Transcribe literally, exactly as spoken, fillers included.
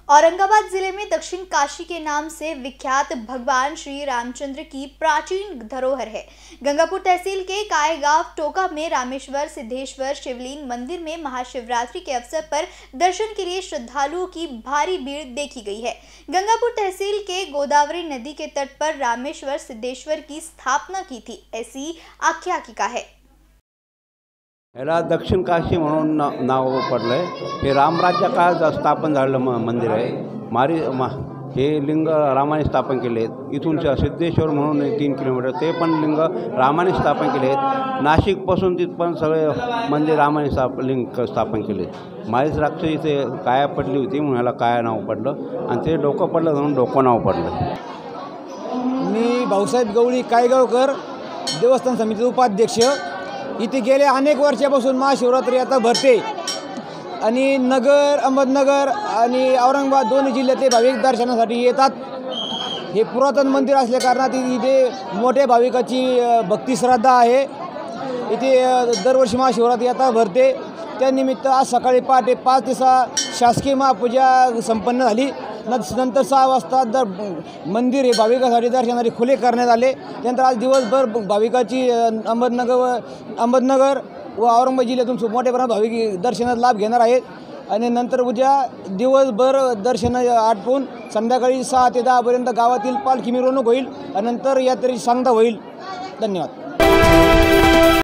औरंगाबाद जिले में दक्षिण काशी के नाम से विख्यात भगवान श्री रामचंद्र की प्राचीन धरोहर है। गंगापुर तहसील के कायगांव टोका में रामेश्वर सिद्धेश्वर शिवलिंग मंदिर में महाशिवरात्रि के अवसर पर दर्शन के लिए श्रद्धालुओं की भारी भीड़ देखी गई है। गंगापुर तहसील के गोदावरी नदी के तट पर रामेश्वर सिद्धेश्वर की स्थापना की थी, ऐसी आख्यायिका है। याला दक्षिण काशी म्हणून ना नाव पडलं आहे। हे रामराज्य काळात स्थापन झालेलं म मंदिर आहे। मारी मा हे लिंग रामाने स्थापन केले आहेत। इथून सिद्धेश्वर म्हणून तीन किलोमीटर ते पण लिंग रामाने स्थापन केले आहेत। नाशिकपासून तिथपर्यंत सगळे मंदिर रामाने स्थाप लिंग स्थापन केले आहेत। माळीस राक्षस इथे काया पडली होती म्हणून ह्याला काया नाव पडलं आणि ते डोकं पडलं म्हणून डोकं नाव पडलं। मी भाऊसाहेब गवळी कायगावकर, देवस्थान समितीचे उपाध्यक्ष। इथे गेले अनेक वर्षापासून महाशिवरात्री आता भरते आणि नगर अहमदनगर आणि औरंगाबाद दोन्ही जिल्ह्यातले भाविक दर्शनासाठी येतात। हे पुरातन मंदिर असल्या कारणाने इथे मोठ्या भाविकाची भक्ती श्रद्धा आहे। इथे दरवर्षी महाशिवरात्री आता भरते। त्यानिमित्त आज सकाळी पहाटे पाच ते सहा शासकीय महापूजा संपन्न झाली। नंतर सहा वाजता दर मंदिर हे भाविकांसाठी दर्शनासाठी खुले करण्यात आले। त्यानंतर आज दिवसभर भाविकाची अहमदनगर व अहमदनगर व औरंगाबाद जिल्ह्यातून मोठ्या प्रमाणात भाविक दर्शनाचा लाभ घेणार आहेत आणि नंतर उद्या दिवसभर दर्शन आटपून संध्याकाळी सहा ते दहापर्यंत गावातील पालखी मिरवणूक होईल आणि नंतर यात्रेची सांगता होईल। धन्यवाद।